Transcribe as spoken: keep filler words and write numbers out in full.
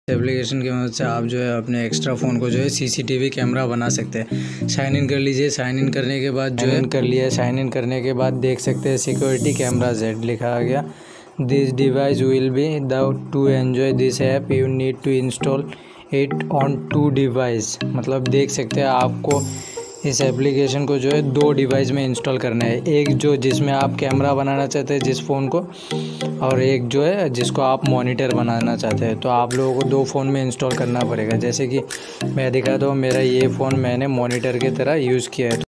Application की मदद से आप जो है अपने एक्स्ट्रा फ़ोन को जो है सीसीटीवी कैमरा बना सकते हैं। साइन इन कर लीजिए। साइन इन करने के बाद जो है कर लिया साइन इन करने के बाद देख सकते हैं सिक्योरिटी कैमरा जेड लिखा आ गया। This device will be the to enjoy this app you need to install it on to device. मतलब देख सकते हैं आपको इस एप्लीकेशन को जो है दो डिवाइस में इंस्टॉल करना है। एक जो जिसमें आप कैमरा बनाना चाहते हैं जिस फ़ोन को, और एक जो है जिसको आप मॉनिटर बनाना चाहते हैं। तो आप लोगों को दो फ़ोन में इंस्टॉल करना पड़ेगा। जैसे कि मैं दिखाता हूँ, मेरा ये फ़ोन मैंने मॉनिटर की तरह यूज़ किया है।